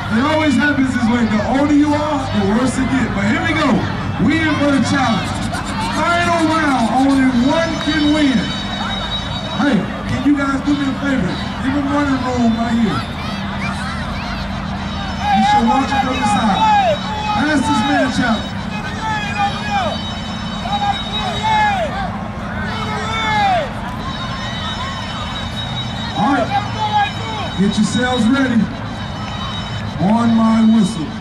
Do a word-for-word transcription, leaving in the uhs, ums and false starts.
It always happens this way. The older you are, the worse it gets. But here we go. We in for the challenge. Final round. Only one can win. Hey, can you guys do me a favor? Give them running room right here. You should watch it from the side. Fastest man challenge. All right. Get yourselves ready. On my whistle.